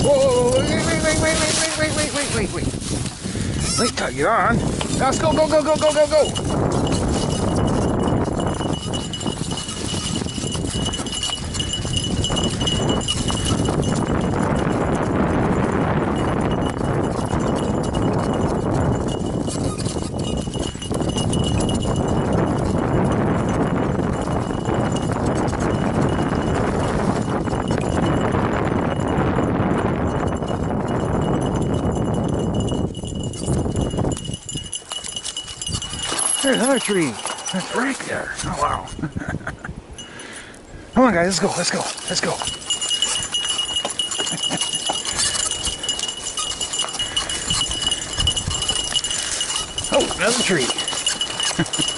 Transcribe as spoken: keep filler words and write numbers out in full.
Whoa, wait, wait, wait, wait, wait, wait, wait, wait, wait, wait. Wait till you're on. Now let's go, go, go, go, go, go, go. There's another tree. That's right there. Oh, wow. Come on, guys. Let's go. Let's go. Let's go. Oh, another tree.